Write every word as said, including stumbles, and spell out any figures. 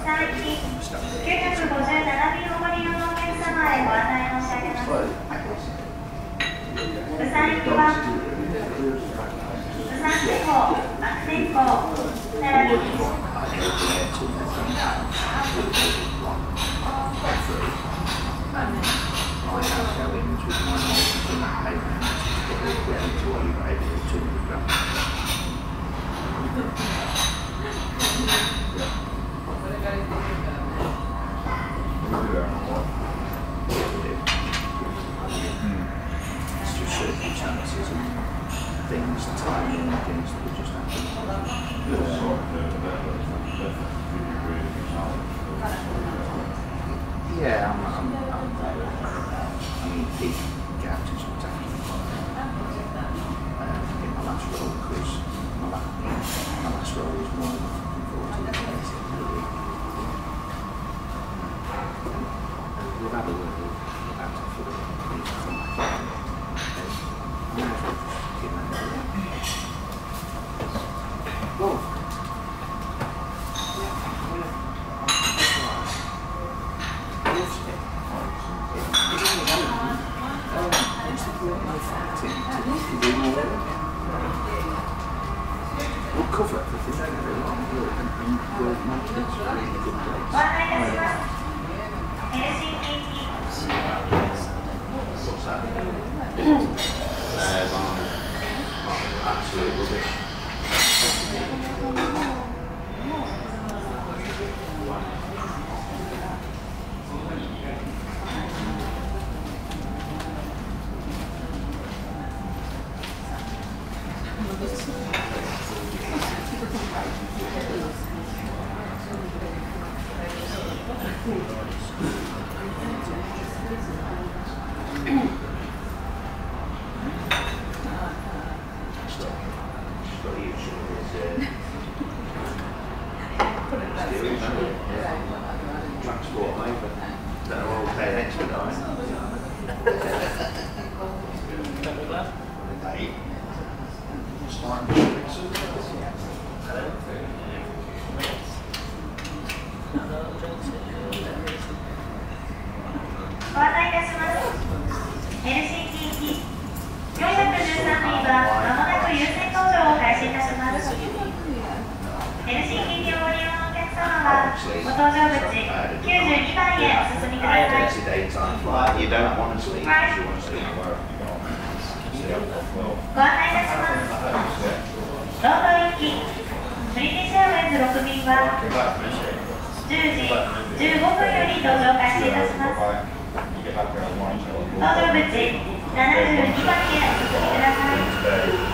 さんいち、きゅうひゃくごじゅうななびんをご利用のお客様へご案内申し上げます。うさんいちは、うさんてこ、悪天候、並びに things, timing and things that would just happen. Yeah, I'm, I'm, I'm, I mean, peak gout is what's happening um, in my last role, because my, la my last role was more than looking forward to the place. We've had a word about it for the police to come back in. We'll cover everything, don't we? And we'll make it a really good place. What's that? um, absolute rubbish. Transport labour that are all paid extra time. Hey. Starting to fix it. Hello. ご案内いたします。ヘルシンキ行きよんひゃくじゅうさんびんはまもなく優先搭乗を開始いたします。ヘルシンキ行きをご利用のお客様はご搭乗口きゅうじゅうにばんへお進みください。 You don't want to sleep. Right. You want to sleep. ご案内いたします。ロンドン行きブリティッシュエアウェイズろくびんはじゅうじじゅうごふんより搭乗開始いたします。搭乗口ななじゅうにばんへお進みください。